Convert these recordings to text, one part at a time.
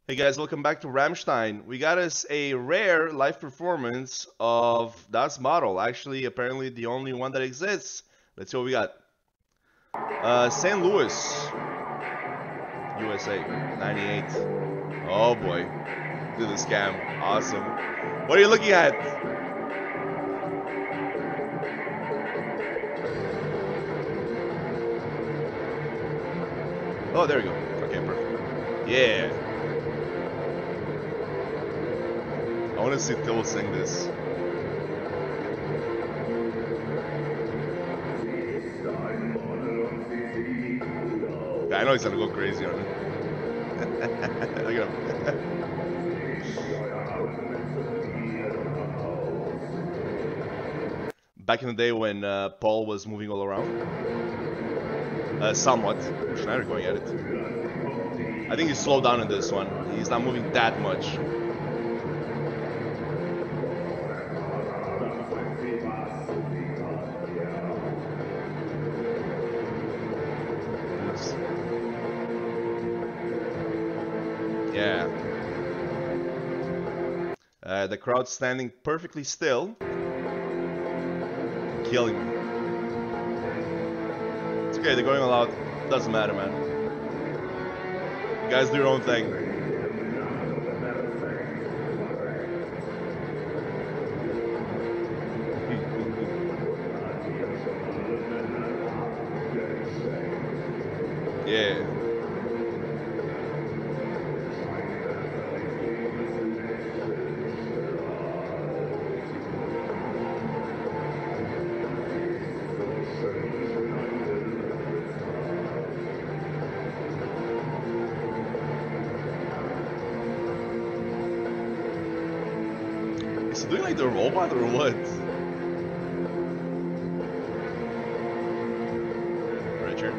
Hey guys, welcome back to Rammstein. We got us a rare live performance of Das Model. Actually, apparently the only one that exists. Let's see what we got. St. Louis, USA, 98. Oh boy, do the scam. Awesome. What are you looking at? Oh, there we go. Okay, perfect. Yeah. I want to see Phil sing this. I know he's gonna go crazy on it. Look at him. Back in the day when Paul was moving all around. Somewhat. Schneider going at it. I think he's slowed down in this one. He's not moving that much. Yeah. The crowd standing perfectly still. Killing me. It's okay, they're going all out. Doesn't matter, man. You guys do your own thing. Yeah. Is he doing like the robot or what? Richard?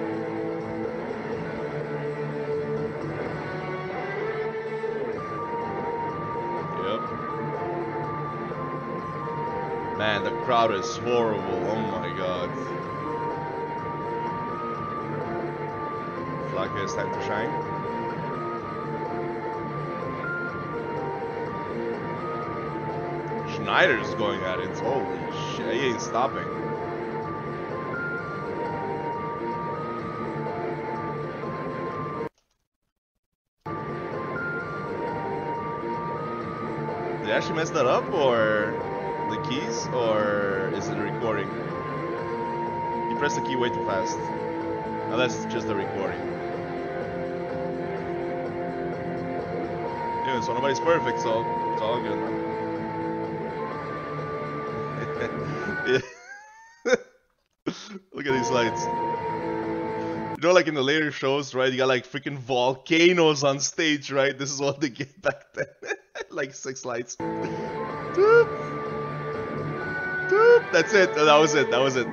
Yep. Man, the crowd is horrible. Oh my god. Flake, it's time to shine. Schneider's going at it. Holy shit, he ain't stopping. Did they actually mess that up, or the keys, or is it a recording? You pressed the key way too fast. Now that's just the recording. Yeah, so nobody's perfect, so it's all good, man. Look at these lights. You know, like in the later shows, right? You got like freaking volcanoes on stage, right? This is what they get back then. Like 6 lights. Doop. Doop. That's it. That was it. That was it.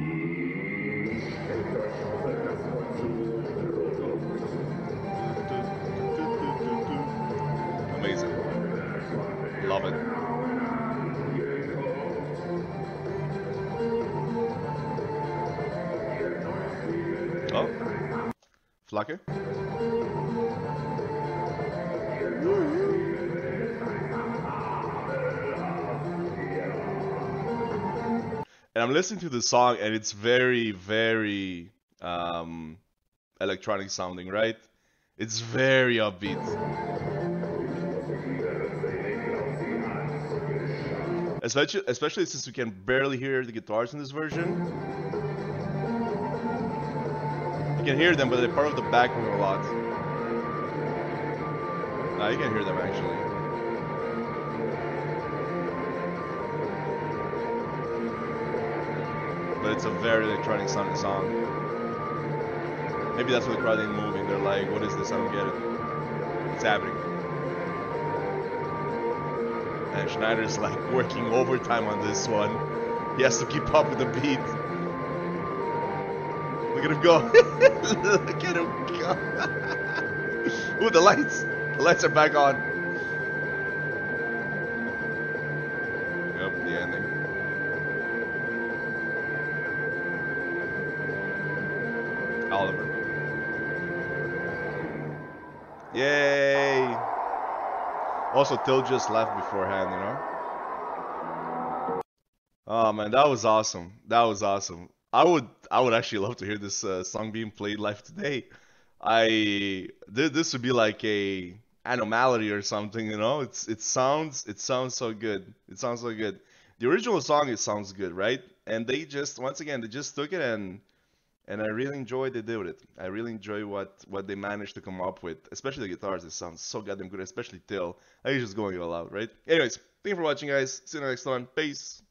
Amazing. Love it. Oh, Flake. And I'm listening to the song, and it's very, very electronic sounding, right? It's very upbeat. Especially since we can barely hear the guitars in this version. You can hear them, but they're part of the background a lot. Now you can hear them actually. But it's a very electronic sounding song. Maybe that's why the crowd ain't moving. They're like, what is this? I don't get it. What's happening? And Schneider's like working overtime on this one. He has to keep up with the beat. Look at him go. Look at him go. Ooh, the lights. The lights are back on. Yep, the ending. Oliver. Yay! Also, Till just left beforehand, you know? Oh man, that was awesome. That was awesome. I would actually love to hear this song being played live today. This would be like a anomaly or something, you know? It sounds so good. It sounds so good. The original song, it sounds good, right? And they just, once again, they just took it, and I really enjoyed they did with it. I really enjoy what they managed to come up with, especially the guitars. It sounds so goddamn good, especially Till. I think he's just going all out, right? Anyways, thank you for watching, guys. See you next time. Peace.